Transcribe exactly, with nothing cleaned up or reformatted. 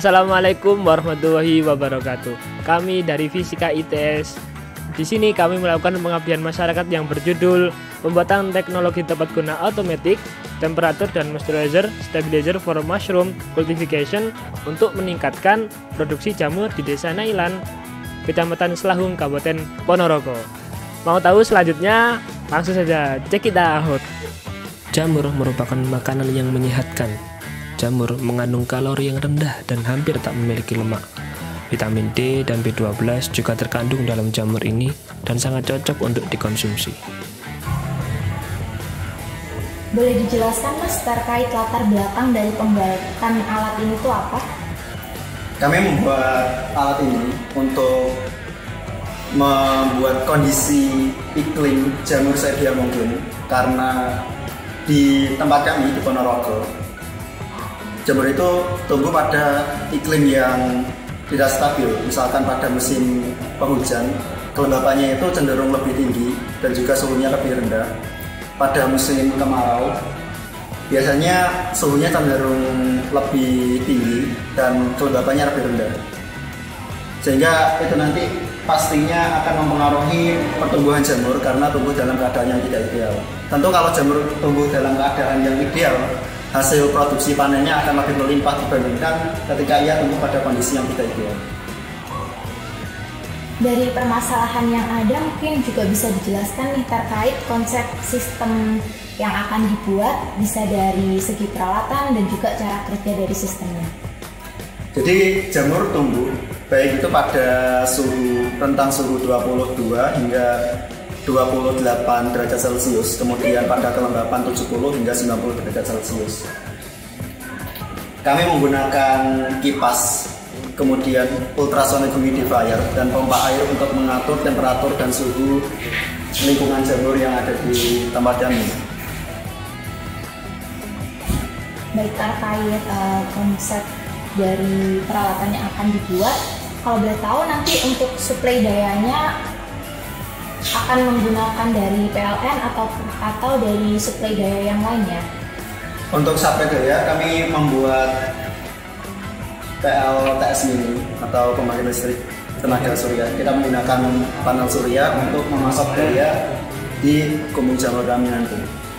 Assalamualaikum warahmatullahi wabarakatuh. Kami dari Fisika I T S. Di sini kami melakukan pengabdian masyarakat yang berjudul pembuatan teknologi tepat guna automatic, temperature dan moisturizer stabilizer for mushroom cultivation untuk meningkatkan produksi jamur di Desa Nailan, Kecamatan Selahung, Kabupaten Ponorogo. Mau tahu selanjutnya? Langsung saja cek kita out. Jamur merupakan makanan yang menyehatkan. Jamur mengandung kalori yang rendah dan hampir tak memiliki lemak. Vitamin D dan B dua belas juga terkandung dalam jamur ini dan sangat cocok untuk dikonsumsi. Boleh dijelaskan Mas terkait latar belakang dari pembuatan alat ini itu apa? Kami membuat alat ini untuk membuat kondisi iklim jamur sedia mungkin, karena di tempat kami di Ponorogo, jamur itu tumbuh pada iklim yang tidak stabil. Misalkan pada musim penghujan, kelembapannya itu cenderung lebih tinggi dan juga suhunya lebih rendah. Pada musim kemarau, biasanya suhunya cenderung lebih tinggi dan kelembapannya lebih rendah. Sehingga itu nanti pastinya akan mempengaruhi pertumbuhan jamur karena tumbuh dalam keadaan yang tidak ideal. Tentu kalau jamur tumbuh dalam keadaan yang ideal, hasil produksi panennya akan lebih melimpah dibandingkan ketika ia tumbuh pada kondisi yang tidak ideal. Dari permasalahan yang ada mungkin juga bisa dijelaskan nih terkait konsep sistem yang akan dibuat, bisa dari segi peralatan dan juga cara kerja dari sistemnya. Jadi jamur tumbuh baik itu pada suhu rentang suhu dua puluh dua hingga dua puluh delapan derajat Celcius, kemudian pada kelembapan tujuh puluh hingga sembilan puluh derajat Celcius. Kami menggunakan kipas, kemudian ultrasonic humidifier dan pompa air untuk mengatur temperatur dan suhu lingkungan jamur yang ada di tempat kami. Baik, terkait uh, konsep dari peralatan yang akan dibuat, kalau boleh tahu nanti untuk suplai dayanya akan menggunakan dari P L N atau atau dari suplai daya yang lainnya? Untuk suplai daya kami membuat P L T S mini atau pembangkit listrik tenaga surya. Kita menggunakan panel surya untuk memasok daya di kumbung jamur kami nanti.